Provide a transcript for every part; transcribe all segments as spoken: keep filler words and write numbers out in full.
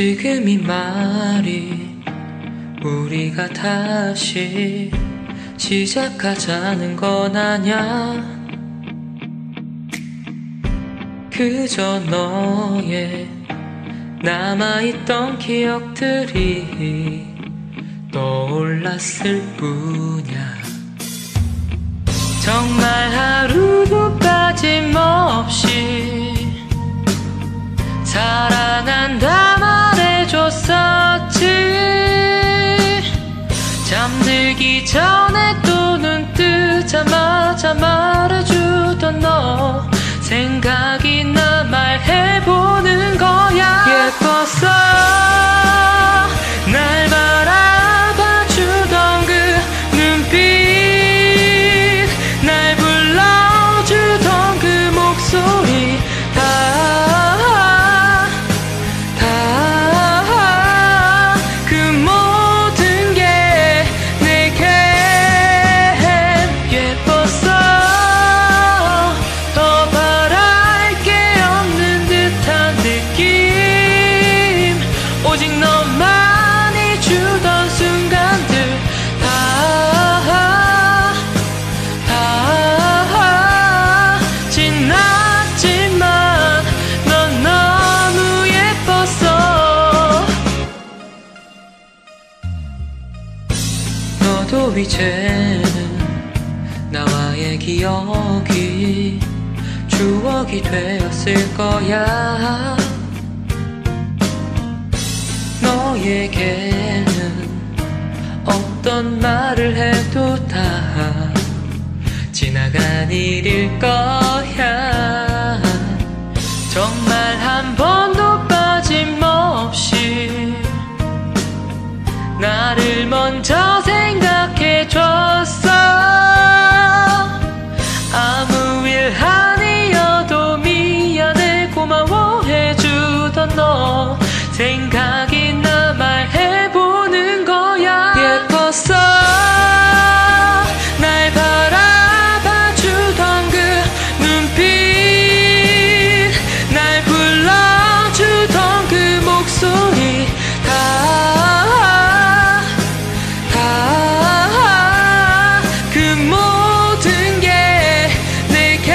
지금 이 말이 우리가 다시 시작하자는 건 아냐. 그저 너의 남아있던 기억들이 떠올랐을 뿐이야. 정말 하루도 빠짐없이 사랑한다 말해줬었지. 잠들기 전에 또 눈 뜨자마자 말해주던 너 생각이 나 말해보는 거야. 예뻤어 날 바라봐주던 그 눈빛, 날 불러주던 그 목소리, 다 다 그 모든 게 내겐 예뻤어. 더 바랄 게 없는 듯한 느낌, 오직 너만이 주던 순간들, 다 다 지났지만 넌 너무 예뻤어. 너도 이제는 나와의 기억이 추억이 되었을 거야. 너에게는 어떤 말을 해도 다 지나간 일일 거야. 정말 한 번도 빠짐없이 나를 먼저 생각해줬어. 아무 일 아니어도 미안해 고마워해주던 너 생각이 나 말해보는 거야. 예뻤어 날 바라봐주던 그 눈빛, 날 불러주던 그 목소리, 다 다 그 모든 게 내겐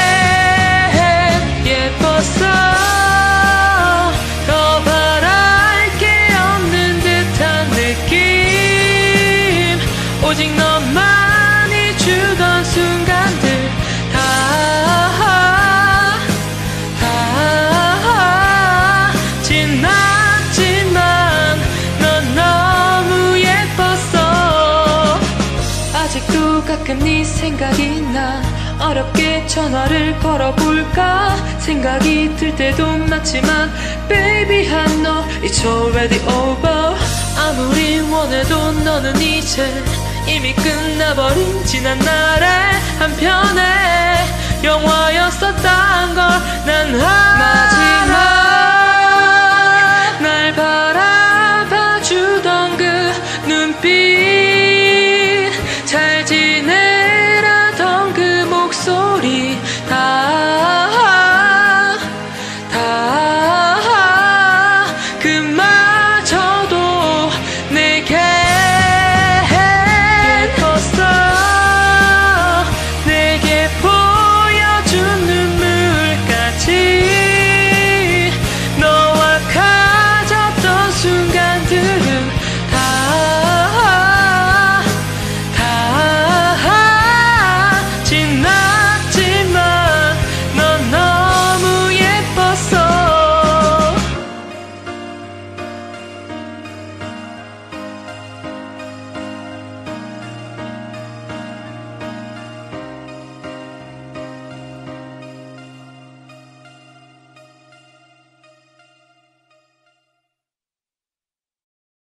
예뻤어. 더 바랄 게 없는 듯한 느낌, 오직 너만이 주던 순간들, 다 다 지났지만 넌 너무 예뻤어. 아직도 가끔 네 생각이 나. 어렵게 전화를 걸어볼까 생각이 들 때도 많지만 baby I know it's already over. 아무리 원해도 너는 이제 이미 끝나버린 지난 날의 한편의 영화였었단 걸 난 알아.